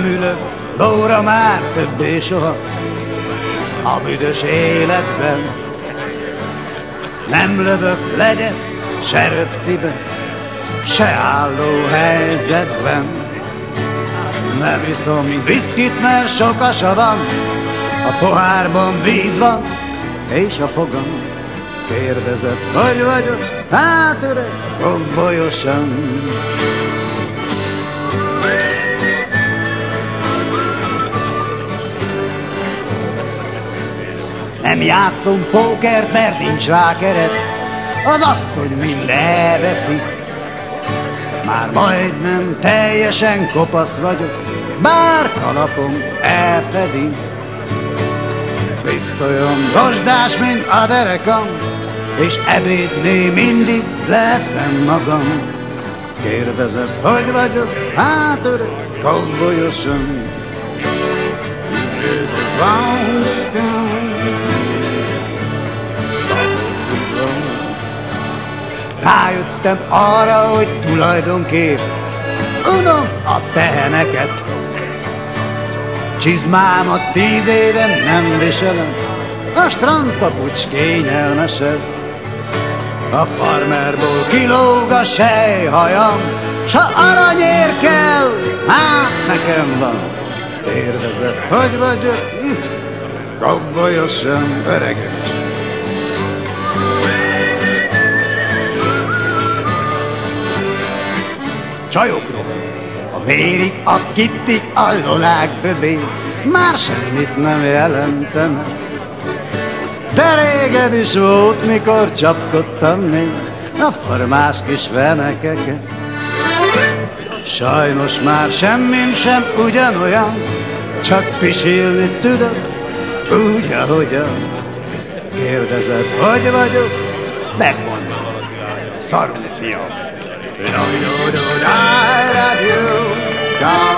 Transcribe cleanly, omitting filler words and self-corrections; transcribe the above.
Nem ülök lóra már többé soha a büdös életben. Nem lövök legyet, se röptibe, se álló helyzetben. Nem iszom viszkit, mert sok a savam, a pohárban víz van, és a fogam kérdezett, hogy vagyok, hát öreg, gombolyosan. Nem játszom pókert, mert nincs rá keret, az asszony mind elveszi. Már majdnem teljesen kopasz vagyok, bár kalapom elfedi. Viszt olyan rozsdás, mint a derekam, és ebédné mindig leszem magam. Kérdezett, hogy vagyok, hát öreg, kombolyosan. Rájöttem arra, hogy tulajdonképp unom a teheneket. Csizmámat 10 éven nem viselem, a strandpapucs kényelmesebb. A farmerból kilóg a sejhajam, s ha aranyér kell, hát nekem van. Kérdezett, hogy vagyok, kombolyosan öregem. Csajokról, a mérik, a kittik, a lolák böbé már semmit nem jelentenek. De réged is volt, mikor csapkodtam még a formás kis fenekeket. Sajnos már semmim sem ugyanolyan, csak pisilni tudok, úgy, ahogyan. Kérdezett, hogy vagyok, megmondom, szarul fiam. I love you.